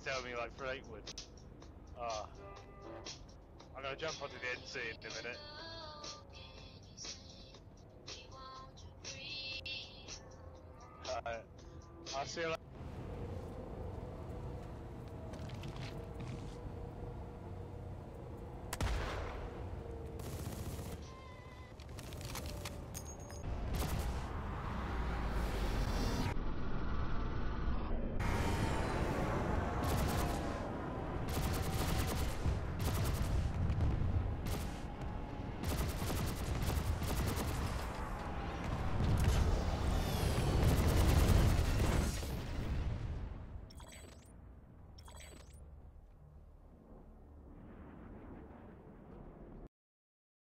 tell me like Freight would. I'm gonna jump onto the NC in a minute. I'll see you later.